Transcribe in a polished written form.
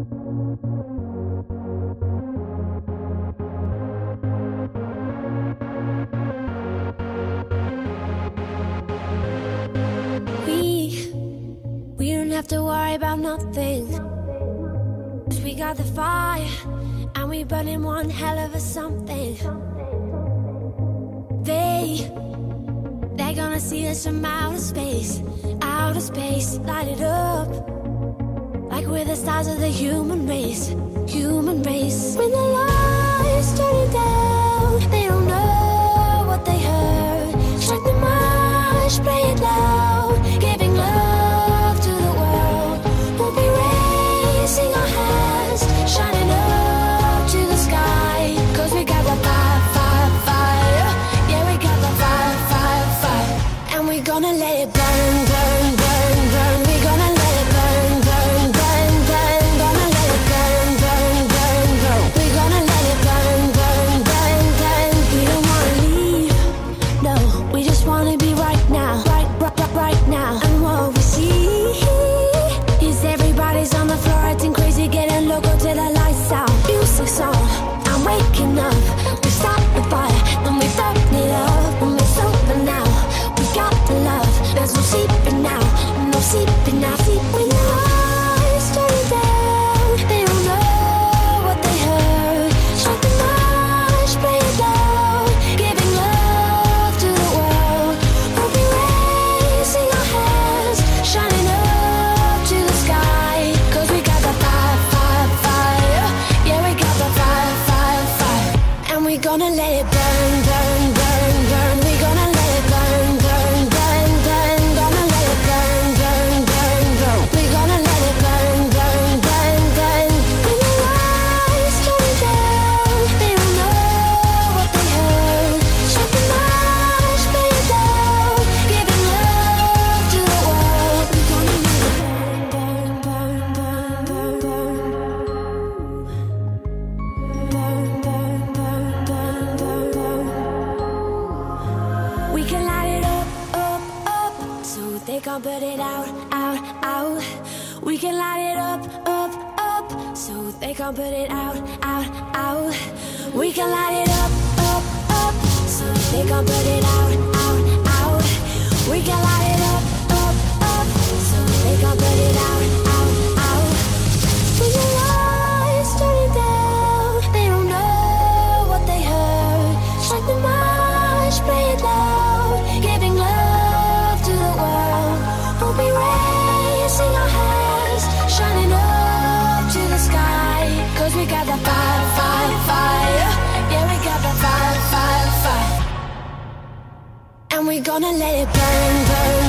We don't have to worry about nothing, 'cause we got the fire, and we burning one hell of a something. They're gonna see us from outer space, light it up, like we're the stars of the human race. When the lights turning down, they don't know what they heard. Strike the march, play it loud, giving love to the world. We'll be raising our hands, shining up to the sky, 'cause we got the fire, fire, fire. Yeah, we got the fire, fire, fire. And we're gonna let it burn, burn, burn, burn. We're gonna let it burn, burn, burn, burn. Gonna let it burn, burn, burn, burn. We're gonna let it burn, burn, burn, burn. We don't wanna leave, no, we just wanna be right now, right now. And what we see is everybody's on the floor acting crazy, getting loco till the lights out. Music's on, I'm waking up. We start the fire, then we burn it up. And it's over now, we got the love. There's no sleeping now, no sleeping now. When the lights turn down, they don't know what they heard. Strike the march, play it loud, giving love to the world. We'll be raising our hands, shining up to the sky, 'cause we got the fire, fire, fire. Yeah, we got the fire, fire, fire. And we're gonna let it burn, burn, burn, burn. We're gonna let it burn, burn, burn, burn. Gonna let it burn, burn, burn, burn. We're gonna let it burn, burn, burn, burn. When the lights turn down, they don't know what they heard. Strike the march, play it loud, giving love to the world. We're gonna let it burn, burn, burn, burn, burn, burn. Burn, burn, burn, burn, burn, burn. We can light it up, up, up, so they can't put it out, out, out. We can light it up, up, up, so they can't put it out, out, out. We can light it up, up, up, so they can't put it out, out, out. We can light it up, up, up, so they can't put it out, out, out. When the lights turning down, they don't know what they heard. Strike the march, play it loud, giving love to the world. We'll be raising our hands, shining up to the sky, 'cause we got the fire, fire, fire. Yeah, we got the fire, fire, fire. And we're gonna let it burn, burn,